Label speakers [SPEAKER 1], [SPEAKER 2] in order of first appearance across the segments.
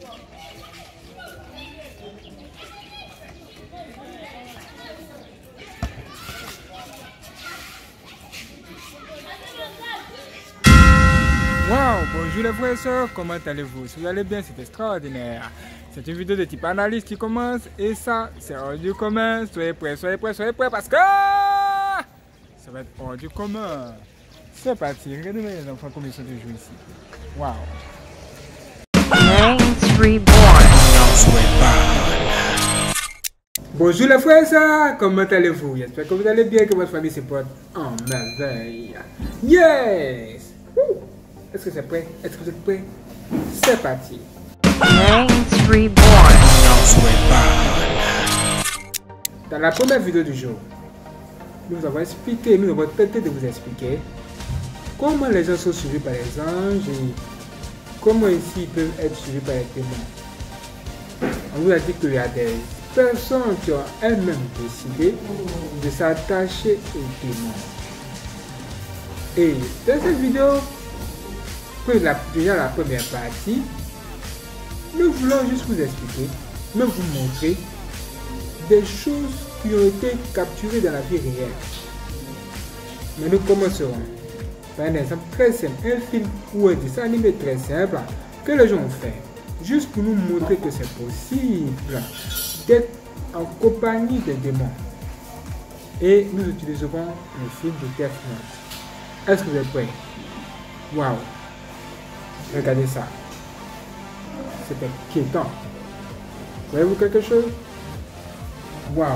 [SPEAKER 1] Wow, bonjour les frères et sœurs, comment allez-vous? Si vous allez bien, c'est extraordinaire. C'est une vidéo de type analyse qui commence et ça, c'est hors du commun. Soyez prêts, soyez prêts, soyez prêts parce que ça va être hors du commun. C'est parti, regardez les enfants comme ils sont toujours ici. Wow. Bonjour les frères et sœurs, comment allez-vous? J'espère que vous allez bien, que votre famille se porte en merveille. Yes! Est-ce que c'est prêt? Est-ce que vous êtes prêts? C'est parti. Dans la première vidéo du jour, nous avons expliqué, nous avons tenté de vous expliquer comment les gens sont suivis par les anges et comment ici ils peuvent être suivis par les démons. On vous a dit qu'il y a des personnes qui ont elles-mêmes décidé de s'attacher aux démons. Et dans cette vidéo, déjà la première partie, nous voulons juste vous expliquer, mais vous montrer des choses qui ont été capturées dans la vie réelle. Mais nous commencerons par un exemple très simple, un film ou un dessin animé très simple que les gens ont fait, juste pour nous montrer que c'est possible d'être en compagnie des démons. Et nous utiliserons le film de Death Note. Est-ce que vous êtes prêts? Waouh! Regardez ça. C'est inquiétant. Voyez-vous quelque chose? Waouh!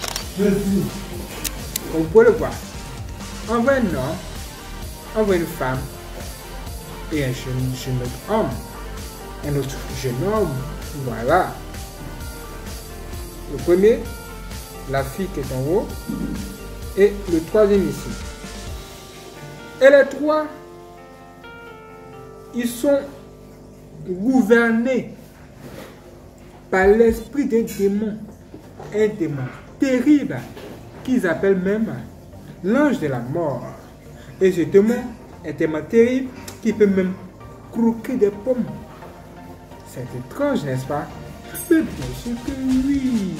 [SPEAKER 1] Vous pouvez le voir. On voit un homme, on voit une femme et un jeune homme. Un autre jeune homme. Voilà. Le premier, la fille qui est en haut, et le troisième ici. Et les trois, ils sont gouvernés par l'esprit d'un démon, un démon terrible qu'ils appellent même l'ange de la mort. Et ce démon est tellement terrible qu'il peut même croquer des pommes. C'est étrange, n'est-ce pas? Mais bien sûr que oui.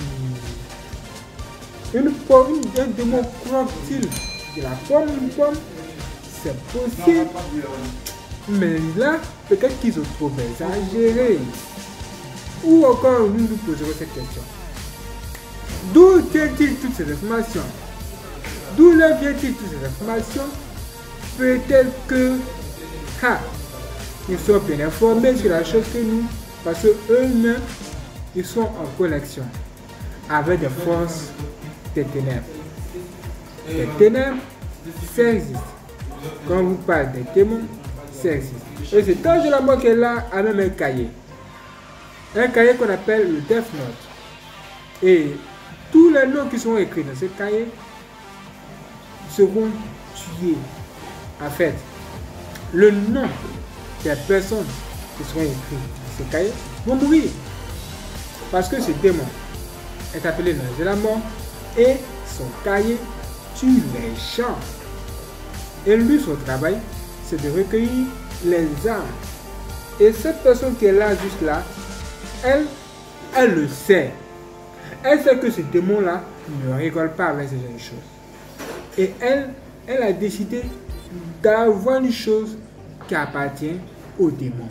[SPEAKER 1] Une pomme, un démon croque-t-il de la pomme, une pomme? C'est possible. Mais là, peut-être qu'ils ont trop exagéré. Ou encore, nous nous poserons cette question. D'où tient-il toutes ces informations? D'où leur vient-il toutes ces informations? Peut-être que ils sont bien informés sur la chose que nous, parce qu'eux-mêmes, ils sont en connexion avec des forces des ténèbres. Les ténèbres, ça existe. Quand on vous parle des démons, ça existe. Et cet ange de la mort qui est là a même un cahier. Un cahier qu'on appelle le Death Note. Et tous les noms qui sont écrits dans ce cahier seront tués. En fait, le nom des personnes qui seront écrites dans ce cahier vont mourir. Parce que ce démon est appelé l'ange de la mort et son cahier tue les gens. Et lui, son travail, c'est de recueillir les âmes. Et cette personne qui est là, juste là, elle le sait. Elle sait que ce démon-là ne rigole pas avec ce genre de choses. Et elle a décidé d'avoir une chose qui appartient au démon.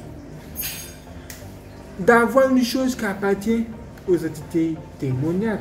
[SPEAKER 1] D'avoir une chose qui appartient aux entités démoniaques.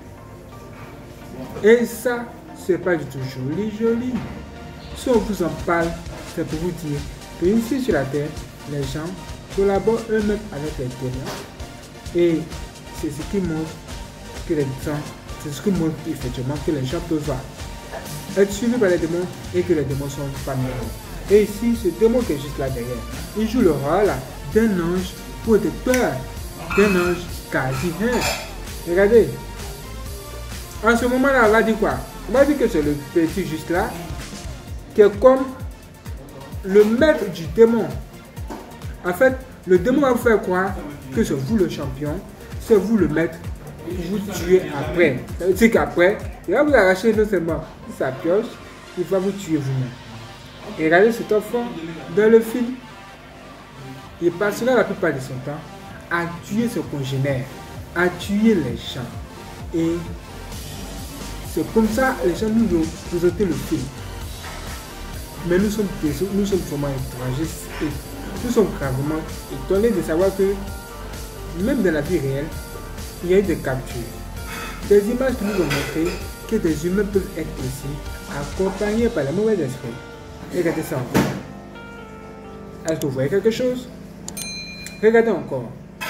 [SPEAKER 1] Et ça, c'est pas du tout joli. Si on vous en parle, c'est pour vous dire que ici sur la terre, les gens collaborent eux-mêmes avec les démons. Et c'est ce qui montre que les gens, c'est ce qui montre effectivement que les gens peuvent être suivis par les démons et que les démons sont familiers. Et ici, ce démon qui est juste là derrière, il joue le rôle d'un ange protecteur, d'un ange gardien. Regardez. En ce moment-là, on va dire quoi? On va dire que c'est le petit juste là, qui est comme le maître du démon. En fait, le démon va vous faire croire que c'est vous le champion, c'est vous le maître, vous tuez après. C'est qu'après, il va vous arracher non seulement sa pioche, il va vous tuer vous-même. Et regardez cet enfant dans le film, il passe là la plupart de son temps à tuer ses congénères, à tuer les gens. Et c'est comme ça les gens nous ont présenté le film. Mais nous sommes vraiment étrangers et nous sommes gravement étonnés de savoir que même dans la vie réelle, il y a eu des captures. Des images qui nous ont montré que des humains peuvent être aussi accompagnés par les mauvais esprits. Regardez ça encore. Est-ce que vous voyez quelque chose? Regardez encore.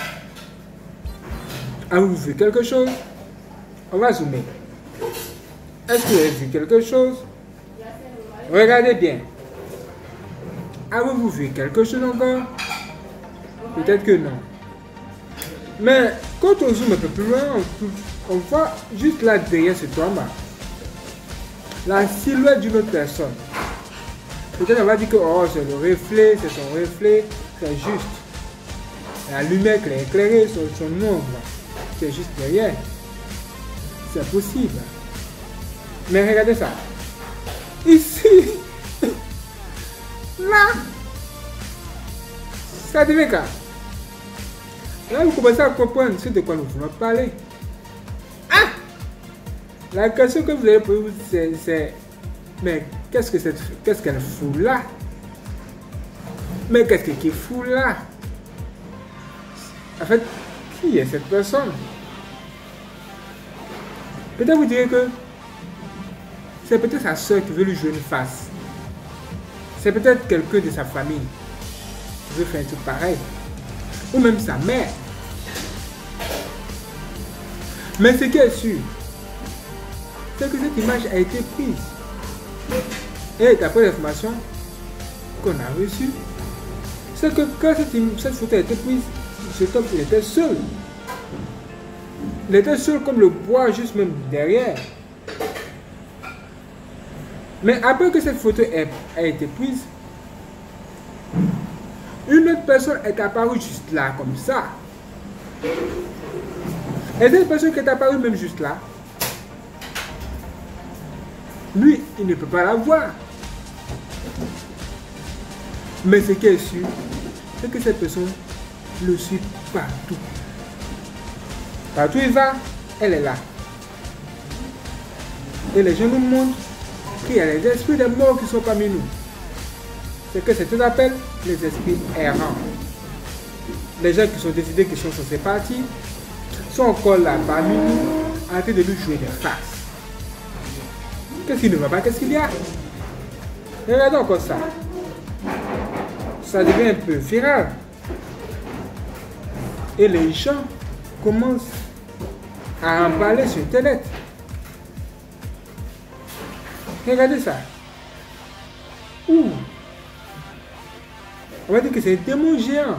[SPEAKER 1] Avez-vous vu quelque chose? On va zoomer. Est-ce que vous avez vu quelque chose? Regardez bien. Avez-vous vu quelque chose encore? Peut-être que non. Mais quand on zoome un peu plus loin, on voit juste là derrière ce toit la silhouette d'une autre personne. Peut-être on va dire que oh, c'est le reflet, c'est son reflet, c'est juste. La lumière qui l'a éclairé, son ombre, c'est juste derrière. C'est possible. Mais regardez ça. Ici, là, ça devient quoi? Là, vous commencez à comprendre ce de quoi nous voulons parler. Ah! La question que vous allez poser, c'est mais qu'est-ce qu'elle fout là? Mais qu'est-ce qu'il fout là? En fait, qui est cette personne? Peut-être vous direz que c'est peut-être sa soeur qui veut lui jouer une face. C'est peut-être quelqu'un de sa famille qui veut faire un truc pareil. Ou même sa mère. Mais ce qui est sûr, c'est que cette image a été prise. Et d'après l'information qu'on a reçue, c'est que quand cette photo a été prise, cet homme il était seul. Il était seul comme le bois juste même derrière. Mais après que cette photo a été prise, une autre personne est apparue juste là, comme ça. Et cette personne qui est apparue même juste là, lui, il ne peut pas la voir. Mais ce qui est sûr, c'est que cette personne le suit partout. Partout où il va, elle est là. Et les gens nous montrent qu'il y a les esprits des morts qui sont parmi nous. C'est que c'est ce qu'on appelle les esprits errants. Les gens qui sont décidés, qui sont censés partir, sont encore là parmi nous, en train de nous jouer des faces. Qu'est-ce qui ne va pas? Qu'est-ce qu'il y a? Regardons encore ça. Ça devient un peu viral. Et les gens commencent à en parler sur Internet. Regardez ça. Ouh. On va dire que c'est un démon géant.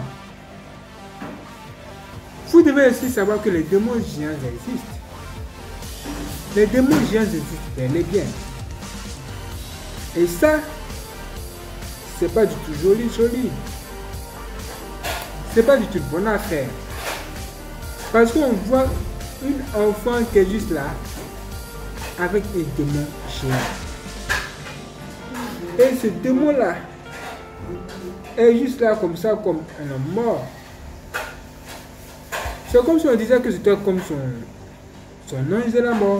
[SPEAKER 1] Vous devez aussi savoir que les démons géants existent. Les démons géants existent bel et bien. Et ça, c'est pas du tout joli. C'est pas du tout une bonne affaire. Parce qu'on voit une enfant qui est juste là, avec un démon géant. Et ce démon-là est juste là comme ça, comme un homme mort. C'est comme si on disait que c'était comme son ange de la mort.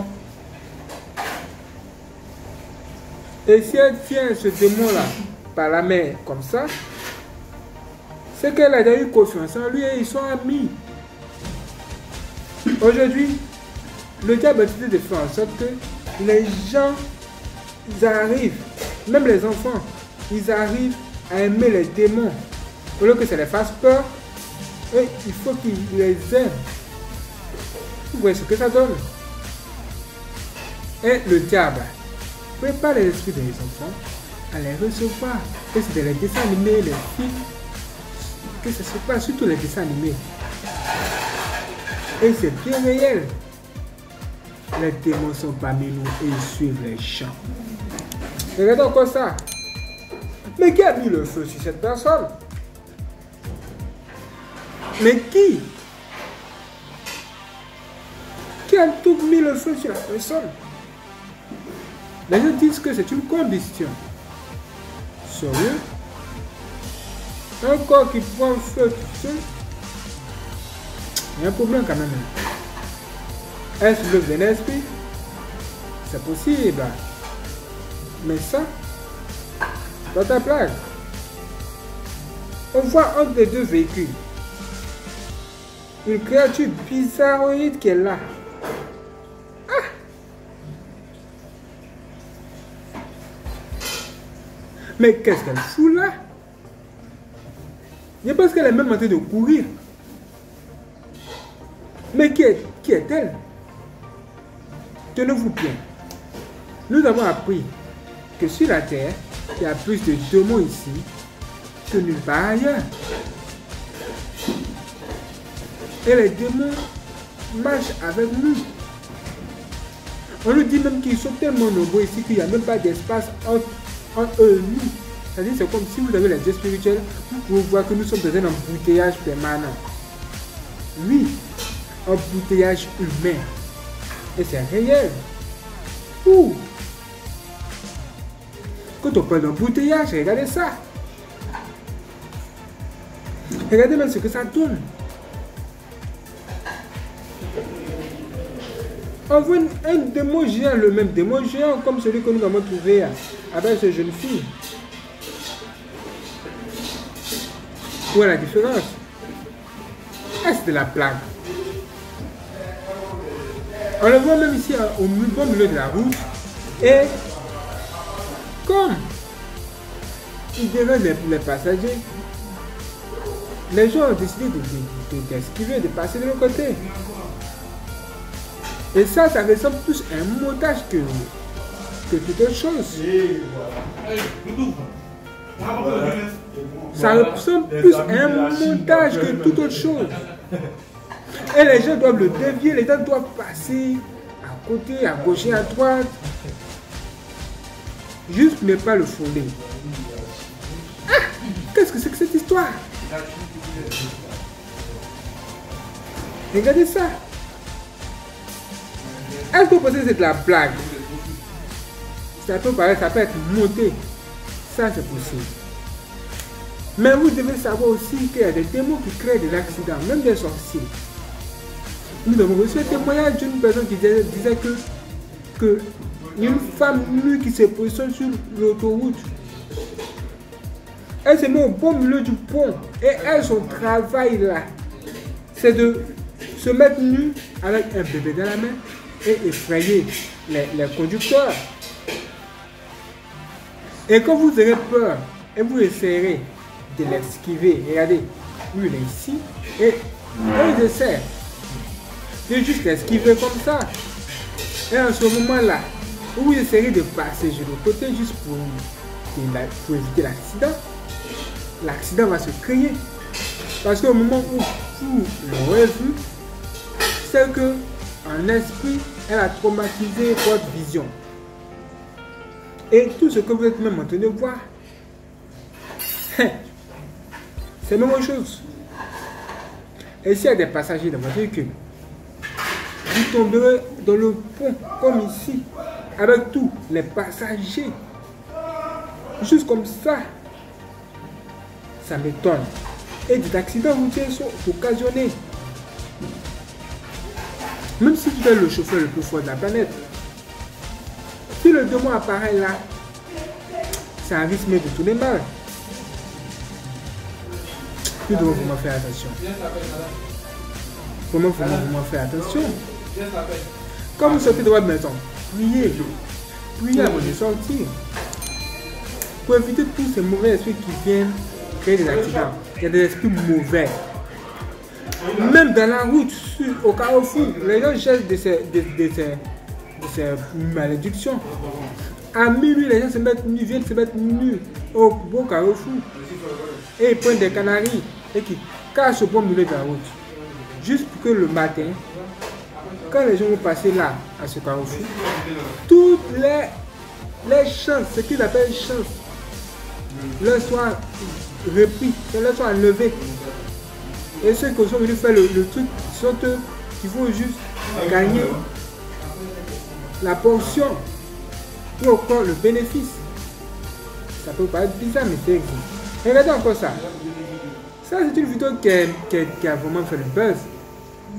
[SPEAKER 1] Et si elle tient ce démon-là par la main comme ça, c'est qu'elle a déjà eu confiance en lui et ils sont amis. Aujourd'hui, le diable a décidé de faire en sorte que les gens, ils arrivent, même les enfants, ils arrivent à aimer les démons. Au lieu que ça les fasse peur, et il faut qu'ils les aiment. Vous voyez ce que ça donne? Et le diable prépare les esprits des enfants à les recevoir. Que c'est les dessins animés, les films, que ça se passe, surtout les dessins animés. Et c'est bien réel. Les démons sont parmi nous et ils suivent les chants. Regardez encore ça. Mais qui a mis le feu sur cette personne? Mais qui? Qui a tout mis le feu sur la personne? Les gens disent que c'est une combustion. Sérieux? Un corps qui prend feu tout seul? Il y a un problème quand même. Est-ce l'œuvre d'un esprit? C'est possible. Mais ça, c'est pas ta plaque. On voit entre les deux véhicules une créature bizarroïde qui est là. Ah! Mais qu'est-ce qu'elle fout là? Je pense qu'elle est même en train de courir. Mais qui est-elle? Tenez-vous bien. Nous avons appris que sur la Terre, il y a plus de démons ici que nulle part ailleurs. Et les démons marchent avec nous. On nous dit même qu'ils sont tellement nombreux ici qu'il n'y a même pas d'espace entre eux et nous. C'est-à-dire c'est comme si vous avez les yeux spirituels, vous pouvez voir que nous sommes dans un embouteillage permanent. Oui, embouteillage humain. Et c'est réel. Ouh. Quand on parle d'embouteillage, regardez ça. Regardez même ce que ça donne. On voit un démon géant, le même démon géant comme celui que nous avons trouvé avec cette jeune fille. Où est la différence? Est-ce de la plague? On le voit même ici au milieu de la route. Et comme il dérange les passagers, les gens ont décidé d'esquiver, de passer de l'autre côté. Et ça ressemble plus à un montage que toute autre chose. Ça ressemble plus à un montage que toute autre chose. Et les gens doivent le dévier, les gens doivent passer à côté, à gauche et à droite. Juste ne pas le fonder. Ah! Qu'est-ce que c'est que cette histoire? Regardez ça. Est-ce que vous pensez que c'est de la blague? Ça peut paraître, ça peut être monté. Ça c'est possible. Mais vous devez savoir aussi qu'il y a des démons qui créent des accidents, même des sorciers. Nous avons reçu un témoignage d'une personne qui disait que une femme nue qui se positionne sur l'autoroute. Elle se met au beau milieu du pont et elle, son travail là, c'est de se mettre nue avec un bébé dans la main et effrayer les conducteurs. Et quand vous aurez peur et vous essayerez de l'esquiver, regardez, lui il est ici et il essaie de juste l'esquiver comme ça. Et en ce moment-là, vous essayerez de passer de l'autre côté juste pour éviter l'accident. L'accident va se créer. Parce qu'au moment où vous l'aurez vu, c'est que en esprit, elle a traumatisé votre vision. Et tout ce que vous êtes même en train de voir, c'est la même chose. Et s'il y a des passagers dans votre véhicule, vous tomberez dans le pont comme ici, avec tous les passagers. Juste comme ça. Ça m'étonne. Et des accidents routiers sont occasionnés. Même si tu es le chauffeur le plus fort de la planète, si le démon apparaît là, c'est un risque de tourner mal. Nous devons vraiment faire attention. Comment vraiment faire attention? Quand vous sortez de votre maison, priez. Priez avant de sortir. Pour éviter tous ces mauvais esprits qui viennent créer des accidents. Il y a des esprits mauvais. Même dans la route, au carrefour, les gens cherchent de ces malédictions. À minuit, les gens viennent se mettre nus au beau carrefour. Et ils prennent des canaris et qui cachent au bon milieu de la route. Juste pour que le matin, quand les gens vont passer là, à ce carrefour, toutes les chances, ce qu'ils appellent chances, leur soient repris, leur soient enlevés. Et ceux qui sont venus faire le truc sont eux qui vont juste gagner la portion ou encore le bénéfice. Ça peut paraître bizarre, mais c'est existe. Regardez encore ça. Ça, c'est une vidéo qui a vraiment fait le buzz.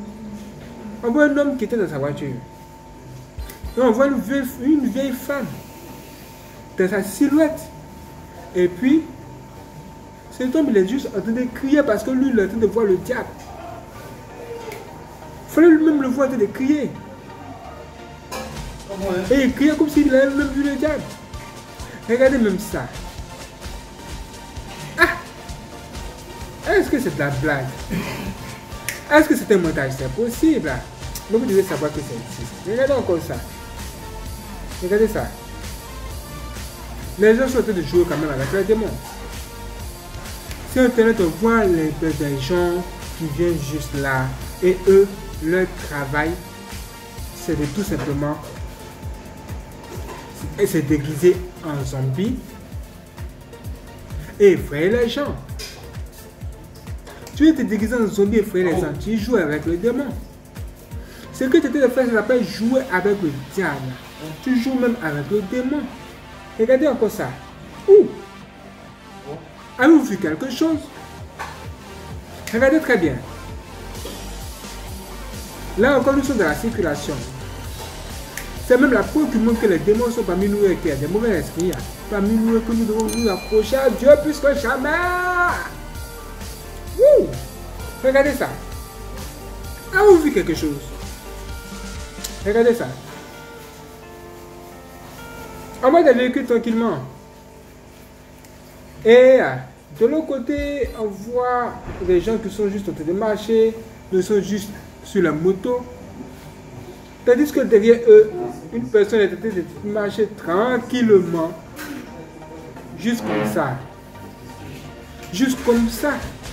[SPEAKER 1] On voit un homme qui était dans sa voiture. Et on voit une vieille femme dans sa silhouette. Et puis, cet homme, il est juste en train de crier parce que lui, il est en train de voir le diable. Il fallait lui-même le voir en train de crier. Et il criait comme s'il avait même vu le diable. Regardez même ça. Ah! Est-ce que c'est de la blague? Est-ce que c'est un montage? C'est possible. Mais vous devez savoir que ça existe. Regardez encore ça. Regardez ça. Les gens sont en train de jouer quand même avec les démons. Sur Internet, on voit des gens qui viennent juste là. Et eux, leur travail, c'est de tout simplement se déguiser en zombie et effrayer les gens. Tu veux te déguiser en zombie et effrayer les gens, tu joues avec le démon. Ce que tu es en train de faire, ça s'appelle jouer avec le diable. Tu joues même avec le démon. Regardez encore ça. Ouh! Avez-vous vu quelque chose? Regardez très bien. Là encore, nous sommes dans la circulation. C'est même la preuve qui montre que les démons sont parmi nous et qu'il y a des mauvais esprits. Parmi nous et que nous devons nous approcher à Dieu plus que jamais. Ouh! Regardez ça. Avez-vous vu quelque chose? Regardez ça. On va dans le véhicule tranquillement. Et de l'autre côté, on voit des gens qui sont juste en train de marcher, qui sont juste sur la moto. Tandis que derrière eux, une personne est en train de marcher tranquillement. Juste comme ça. Juste comme ça.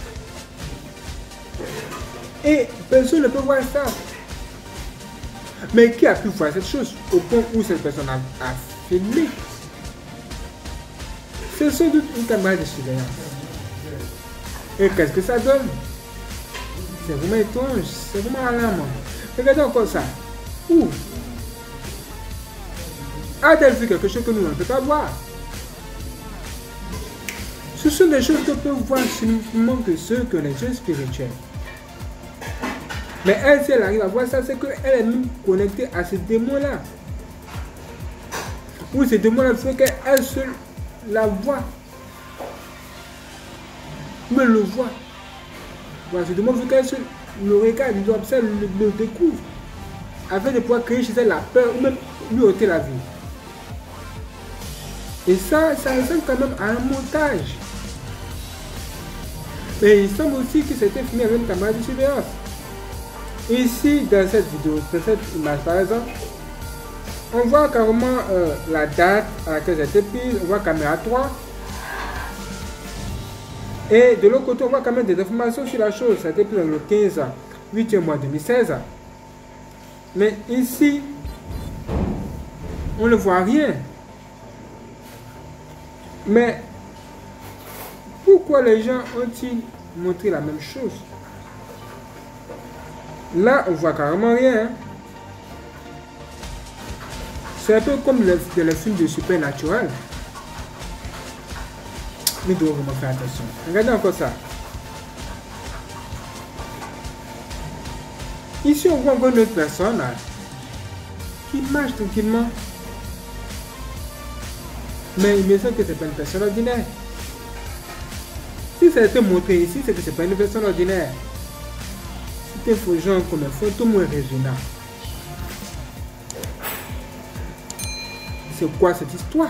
[SPEAKER 1] Et personne ne peut voir ça. Mais qui a pu voir cette chose au point où cette personne a filmé? C'est sans doute une caméra de surveillance. Et qu'est-ce que ça donne? C'est vraiment étrange, c'est vraiment alarmant. Regardez encore ça. Ouh! A-t-elle vu quelque chose que nous ne pouvons pas voir? Ce sont des choses que peuvent voir seulement que ceux que les yeux spirituels. Mais elle, si elle arrive à voir ça, c'est qu'elle est même connectée à ce démon-là. Ou ce démon-là fait qu'elle seule la voit. Ou elle le voit. Voilà, ce démon fait qu'elle seule le regarde, il observe, le découvre. Afin de pouvoir créer chez elle la peur ou même lui ôter la vie. Et ça ressemble quand même à un montage. Mais il semble aussi que c'était filmé avec une caméra de surveillance. Ici, dans cette vidéo, dans cette image par exemple, on voit carrément la date à laquelle c'était prise, on voit caméra 3. Et de l'autre côté, on voit quand même des informations sur la chose. Ça a été pris dans le 15, 8e mois 2016. Mais ici, on ne voit rien. Mais pourquoi les gens ont-ils montré la même chose? Là, on voit carrément rien. Hein? C'est un peu comme dans les films de Supernatural. Nous devons vraiment faire attention. Regardez encore ça. Ici, on voit encore une autre personne qui marche tranquillement. Mais il me semble que ce n'est pas une personne ordinaire. Si ça a été montré ici, c'est que ce n'est pas une personne ordinaire. C'est un faux genre comme un fantôme ou un régional. C'est quoi cette histoire?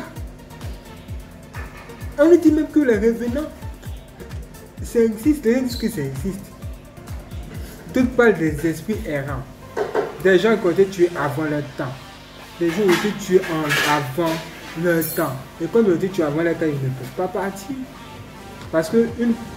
[SPEAKER 1] On nous dit même que les revenants, ça existe, rien de que ça existe. Tout parle des esprits errants. Des gens qui ont été tués avant leur temps. Des gens qui ont été tués avant leur temps. Et comme ils ont été tués avant leur temps, ils ne peuvent pas partir. Parce que,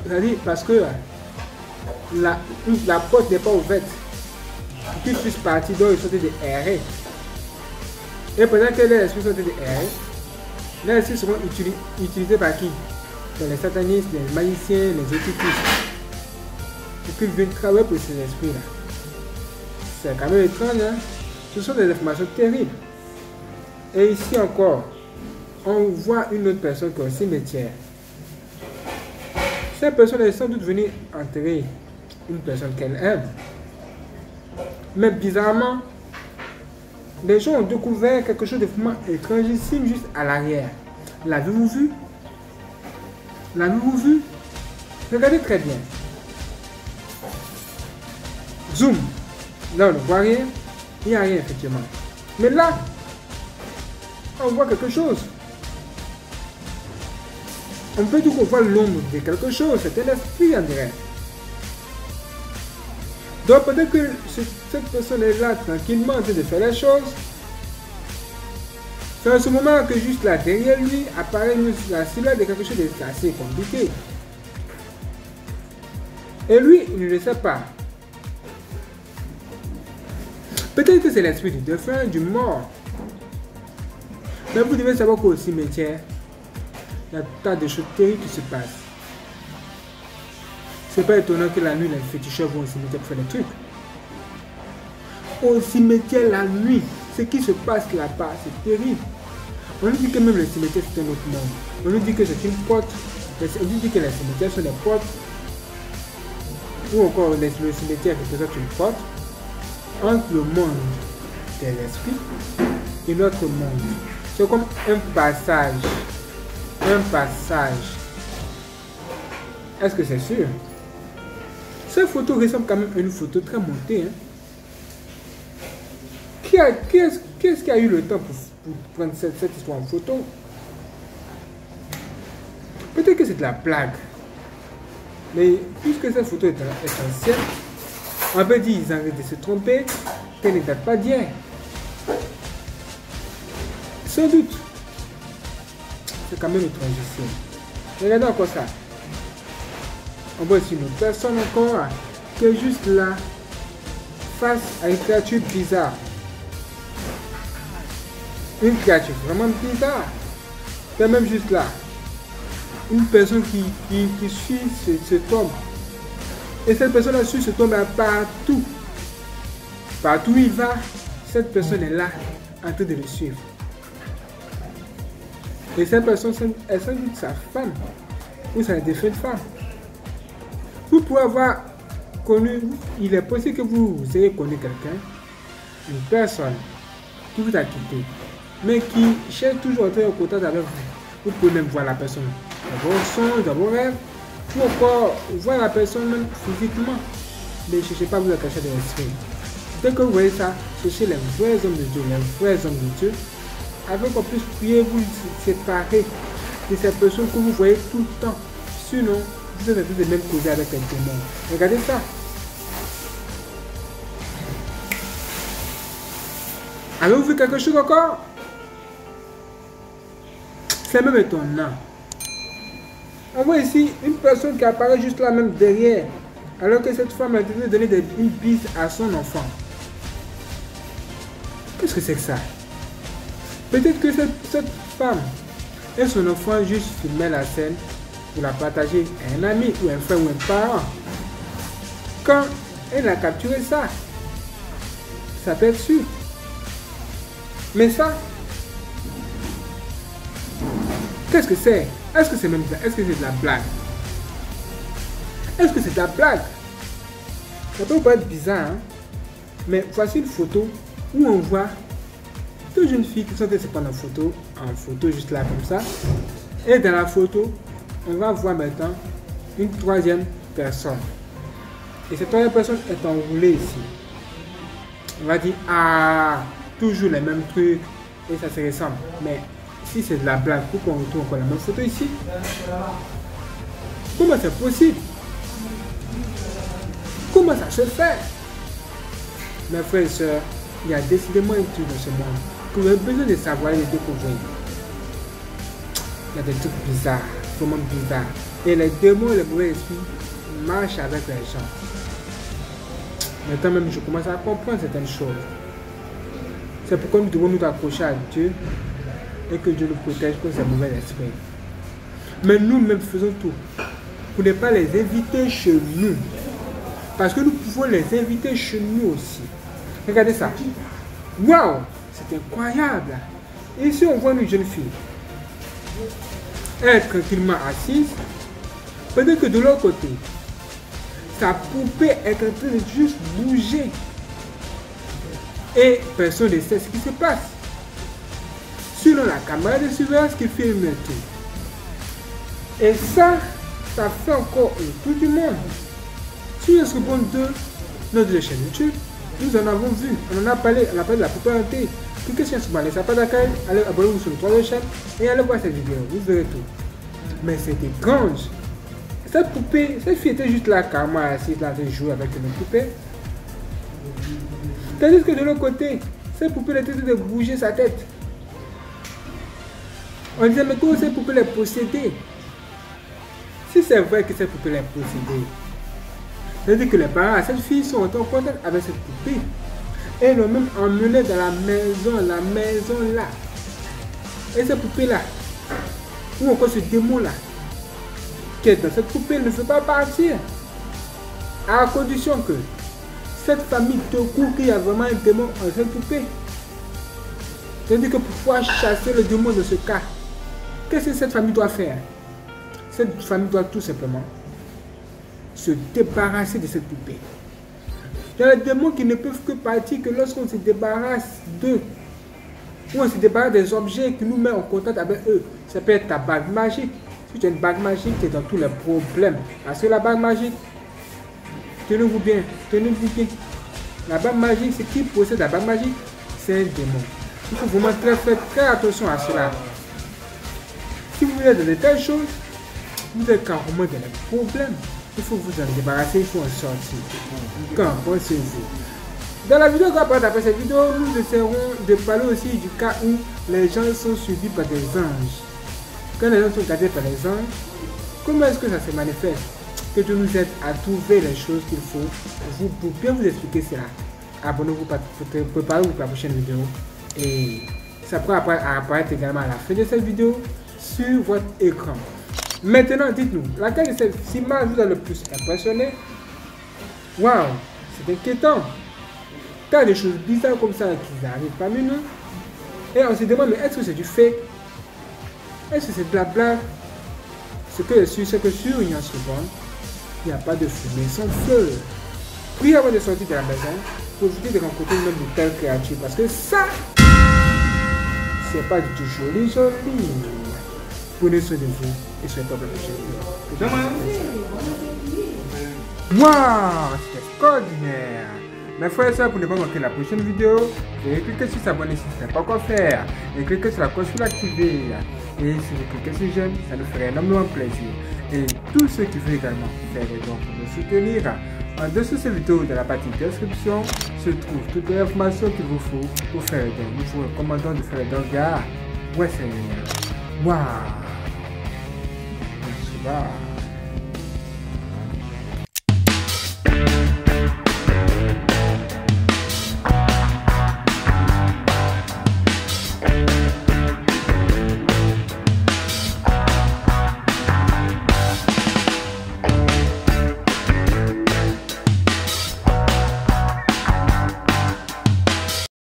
[SPEAKER 1] la porte n'est pas ouverte. Pour qu'ils puissent partir, donc ils sont des errés. Et pendant que les esprits sont des errés, les esprits seront utilisés par qui? Les satanistes, les magiciens, les occultistes. Et puis ils viennent travailler pour ces esprits-là. C'est quand même étrange, hein? Ce sont des informations terribles. Et ici encore, on voit une autre personne qui est au cimetière. Cette personne est sans doute venue enterrer une personne qu'elle aime. Mais bizarrement, les gens ont découvert quelque chose de vraiment étrangissime juste à l'arrière. L'avez-vous vu? L'avez-vous vu? Regardez très bien. Zoom. Là, on ne voit rien. Il n'y a rien, effectivement. Mais là, on voit quelque chose. On peut dire qu'on voit l'ombre de quelque chose. C'est un esprit, on dirait. Donc, peut-être que cette personne est là, tranquillement, en train de faire les choses. C'est à ce moment que juste là, derrière lui, apparaît la silhouette de quelque chose d'assez compliqué. Et lui, il ne le sait pas. Peut-être que c'est l'esprit du défunt, du mort. Mais vous devez savoir qu'au cimetière, il y a un tas de choses terribles qui se passent. C'est pas étonnant que la nuit, les féticheurs vont au cimetière pour faire des trucs. Au cimetière, la nuit, ce qui se passe là-bas, c'est terrible. On nous dit que même le cimetière, c'est un autre monde. On nous dit que c'est une porte. On nous dit que les cimetières sont des portes. Ou encore, le cimetière représente une porte entre le monde des esprits et notre monde. C'est comme un passage. Un passage. Est-ce que c'est sûr? Cette photo ressemble quand même à une photo très montée. Hein? Qui est-ce qui a eu le temps pour prendre cette histoire en photo? Peut-être que c'est de la blague. Mais puisque cette photo est ancienne, on peut dire qu'ils ont arrêté de se tromper, qu'elle ne date pas d'hier. Sans doute. C'est quand même étrange. Regardez encore ça. On voit ici une autre personne encore qui est juste là, face à une créature bizarre. Une créature vraiment bizarre. C'est même juste là. Une personne qui suit ce tombe. Et cette personne a suivi ce tombe partout. Partout où il va, cette personne est là, en train de le suivre. Et cette personne est sans doute sa femme, ou sa défunte femme. Vous pouvez avoir connu, il est possible que vous ayez connu quelqu'un, une personne qui vous a quitté, mais qui cherche toujours à entrer en contact avec vous. Vous pouvez même voir la personne dans vos songes, dans vos rêves, ou encore voir la personne même physiquement. Ne cherchez pas à vous cacher de l'esprit. Dès que vous voyez ça, cherchez les vrais hommes de Dieu, les vrais hommes de Dieu, afin qu'on puisse prier, vous séparer de ces personnes que vous voyez tout le temps. Sinon, vous êtes en train de même causer avec un démon. Regardez ça. Avez-vous vu quelque chose encore? C'est même étonnant. On voit ici une personne qui apparaît juste là même derrière, alors que cette femme a donné une bise à son enfant. Qu'est-ce que c'est que ça? Peut-être que cette femme et son enfant juste filmaient la scène pour la partager à un ami ou un frère ou un parent. Quand elle a capturé ça, ça peut être sûr. Mais ça, qu'est-ce que c'est? Est-ce que c'est même est-ce que c'est de la blague? Est-ce que c'est de la blague? Ça peut pas être bizarre, hein? Mais voici une photo où on voit deux jeunes filles qui sont en train de se prendre en photo juste là comme ça. Et dans la photo, on va voir maintenant une troisième personne. Et cette troisième personne est enroulée ici. On va dire, ah, toujours les mêmes trucs et ça se ressemble. Mais si c'est de la blague, pourquoi on retrouve encore la même photo ici? Comment c'est possible? Comment ça se fait? Mes frères et sœurs, il y a décidément un truc dans ce monde que vous avez besoin de savoir et de découvrir. Il y a des trucs bizarres, vraiment bizarres. Et les démons et les mauvais esprits marchent avec les gens. Maintenant même, je commence à comprendre certaines choses. C'est pourquoi nous devons nous accrocher à Dieu et que Dieu nous protège contre ces mauvais esprits. Mais nous-mêmes faisons tout pour ne pas les inviter chez nous. Parce que nous pouvons les inviter chez nous aussi. Regardez ça. Waouh! C'est incroyable. Et ici, on voit une jeune fille. Elle est tranquillement assise. Peut-être que de l'autre côté, sa poupée est en train de juste bouger. Et personne ne sait ce qui se passe. Sinon la caméra de surveillance qui filme tout. Et ça fait encore un tour du monde. Si je réponds de notre chaîne YouTube, nous en avons vu, on en a parlé, on a parlé de la popularité. Cliquez sur ce bouton, pas d'accord, allez abonnez-vous sur le troisième chaîne et allez voir cette vidéo, vous verrez tout. Mais c'est étrange. Cette poupée, cette fille était juste là, carrément assise là, de jouer avec une poupée. Tandis que de l'autre côté, cette poupée était en train de bouger sa tête. On disait, mais comment cette poupée est possédée? Si c'est vrai que cette poupée est possédée, c'est-à-dire que les parents à cette fille sont en contact avec cette poupée. Et l'ont même emmenée dans la maison là. Et cette poupée là, ou encore ce démon là, qui est dans cette poupée ne fait pas partir. À condition que cette famille te court qu'il y a vraiment un démon en cette poupée. C'est-à-dire que pour pouvoir chasser le démon de ce cas, qu'est-ce que cette famille doit faire? Cette famille doit tout simplement se débarrasser de cette poupée. Il y a des démons qui ne peuvent que partir que lorsqu'on se débarrasse d'eux. Ou on se débarrasse des objets qui nous mettent en contact avec eux. Ça peut être ta bague magique. Si tu as une bague magique, tu es dans tous les problèmes. Parce que la bague magique, tenez-vous bien, tenez-vous bien. La bague magique, c'est qui possède la bague magique? C'est un démon. Il faut vraiment faire très attention à cela. Si vous êtes dans de telles choses, vous êtes carrément dans les problèmes. Il faut vous en débarrasser, il faut en sortir. Qu'en pensez-vous? Dans la vidéo qu'on va après cette vidéo, nous essaierons de parler aussi du cas où les gens sont suivis par des anges. Quand les gens sont gardés par les anges, comment est-ce que ça se manifeste? Que Dieu nous aide à trouver les choses qu'il faut pour bien vous expliquer cela. Abonnez-vous, préparez-vous pour la prochaine vidéo. Et ça pourra apparaître également à la fin de cette vidéo sur votre écran. Maintenant, dites-nous, laquelle de ces images vous a le plus impressionné? Waouh, c'est inquiétant. Quand il y a des choses bizarres comme ça qui arrivent parmi nous, et on se demande, mais est-ce que c'est du fake? Est-ce que c'est blabla? Ce que je suis, c'est que sur une seconde, il n'y a pas de fumée sans feu. Priez avant de sortir de la maison pour éviter de rencontrer une de telles créatures, parce que ça, c'est pas du tout joli. Prenez soin de vous et soyez pas pour la prochaine vidéo. Waouh, c'est extraordinaire. Mes frères et sœurs, pour ne pas manquer la prochaine vidéo, veuillez cliquer sur s'abonner si ce n'est pas encore fait. Et cliquez sur la cloche pour l'activer. Et si vous cliquez sur j'aime, ça nous ferait énormément plaisir. Et tous ceux qui veulent également faire des dons pour nous soutenir, en dessous de cette vidéo, dans la partie description, se trouve toutes les informations qu'il vous faut pour faire les dons. Nous vous recommandons de faire les dons via Western Union. Waouh!